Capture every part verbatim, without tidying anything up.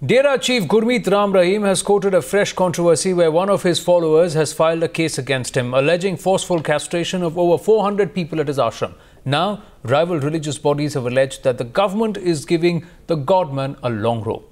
Dera chief Gurmeet Ram Rahim has courted a fresh controversy where one of his followers has filed a case against him, alleging forceful castration of over four hundred people at his ashram. Now, rival religious bodies have alleged that the government is giving the godman a long rope.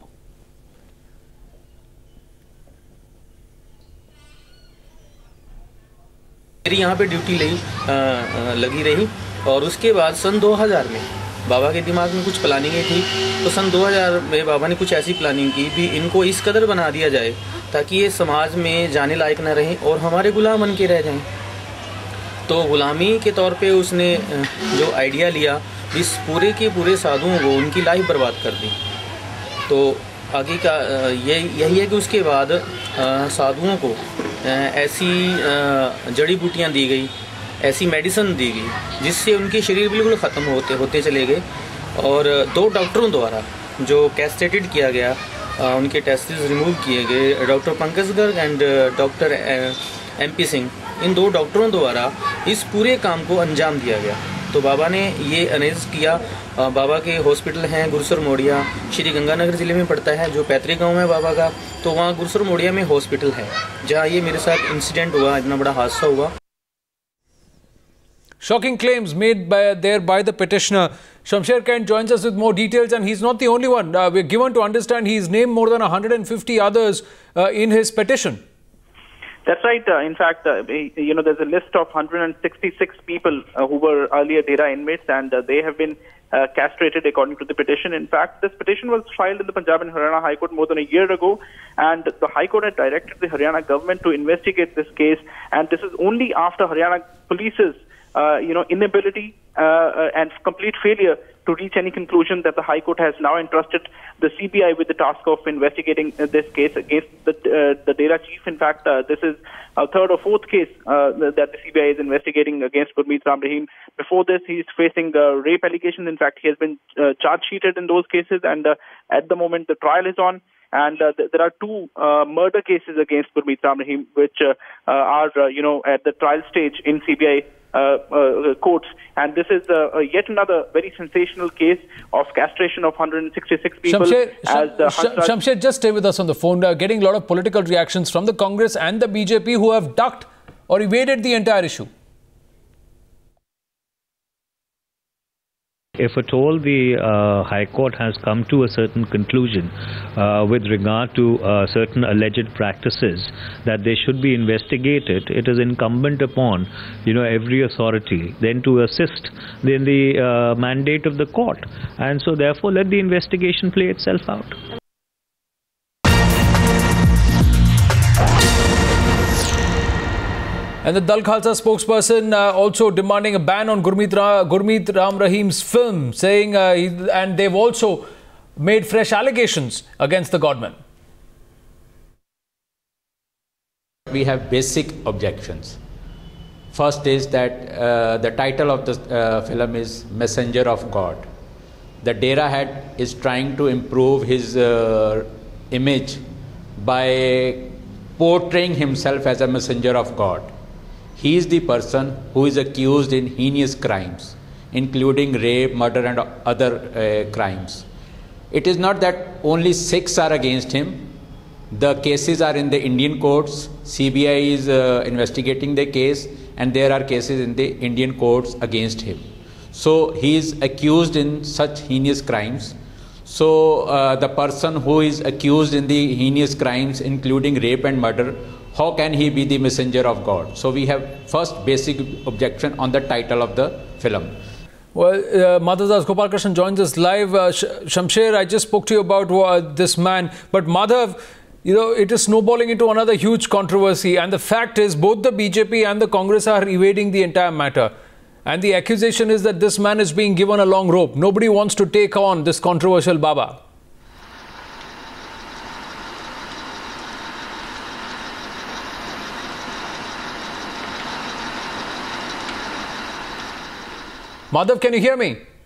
मेरी यहाँ पे duty लगी लगी रही और उसके बाद सन दो हज़ार में बाबा के दिमाग में कुछ प्लानिंग थी। तो सन दो हज़ार में बाबा ने कुछ ऐसी प्लानिंग की भी इनको इस कदर बना दिया जाए ताकि ये समाज में जाने लायक न रहें और हमारे गुलाम बन के रह जाएं। तो गुलामी के तौर पे उसने जो आइडिया लिया इस पूरे के पूरे साधुओं को उनकी लाइफ बर्बाद कर दी। तो आगे का ये यही है कि उसके बाद साधुओं को ऐसी जड़ी बूटियाँ दी गई, ऐसी मेडिसिन दी गई जिससे उनके शरीर बिल्कुल ख़त्म होते होते चले गए। और दो डॉक्टरों द्वारा जो कैस्ट्रेटेड किया गया, उनके टेस्टिस रिमूव किए गए, doctor Pankaj Garg and doctor M P Singh, इन दो डॉक्टरों द्वारा इस पूरे काम को अंजाम दिया गया। तो बाबा ने ये अरेंज किया। बाबा के हॉस्पिटल हैं गुरसर मोड़िया, श्री गंगानगर ज़िले में पड़ता है, जो पैतृक गांव है बाबा का। तो वहाँ गुरसर मोड़िया में हॉस्पिटल है जहाँ ये मेरे साथ इंसिडेंट हुआ, इतना बड़ा हादसा हुआ। Shocking claims made by, there by the petitioner. Shamsher Kent joins us with more details, and he's not the only one. Uh, we're given to understand he's named more than one hundred fifty others uh, in his petition. That's right. Uh, in fact, uh, you know, there's a list of one hundred sixty-six people uh, who were earlier Dera inmates, and uh, they have been uh, castrated according to the petition. In fact, this petition was filed in the Punjab and Haryana High Court more than a year ago, and the High Court had directed the Haryana government to investigate this case. And this is only after Haryana police's uh, you know, inability uh, uh, and complete failure to reach any conclusion that the High Court has now entrusted the C B I with the task of investigating uh, this case against the uh, the Dera chief. In fact, uh, this is a third or fourth case uh, that the C B I is investigating against Gurmeet Ram Rahim. Before this, he is facing uh, rape allegations. In fact, he has been uh, charge sheeted in those cases, and uh, at the moment the trial is on. And uh, th there are two uh, murder cases against Gurmeet Ram Rahim, which uh, uh, are uh, you know at the trial stage in C B I uh, uh, courts. And this is uh, uh, yet another very sensational case of castration of one hundred sixty-six people. Shamsher, as uh, Sh Shamsher, just stay with us on the phone. Uh, getting a lot of political reactions from the Congress and the B J P, who have ducked or evaded the entire issue. If at all the uh, High Court has come to a certain conclusion uh, with regard to uh, certain alleged practices that they should be investigated, it is incumbent upon, you know, every authority then to assist in the uh, mandate of the court, and so therefore let the investigation play itself out. And the Dal Khalsa spokesperson uh, also demanding a ban on Gurmeet, Ra Gurmeet Ram Rahim's film, saying, uh, he, and they've also made fresh allegations against the godman. We have basic objections. First is that uh, the title of the uh, film is Messenger of God. The Dera head is trying to improve his uh, image by portraying himself as a messenger of God. He is the person who is accused in heinous crimes, including rape, murder and other uh, crimes. It is not that only Sikhs are against him. The cases are in the Indian courts. C B I is uh, investigating the case, and there are cases in the Indian courts against him. So he is accused in such heinous crimes. So uh, the person who is accused in the heinous crimes, including rape and murder, how can he be the messenger of God? So we have first basic objection on the title of the film. Well, uh, Madhav Das Gopalakrishnan joins us live. Uh, Sh Shamsher, I just spoke to you about uh, this man, but Madhav, you know, it is snowballing into another huge controversy, and the fact is both the B J P and the Congress are evading the entire matter. And the accusation is that this man is being given a long rope. Nobody wants to take on this controversial Baba. Madhav, can you hear me?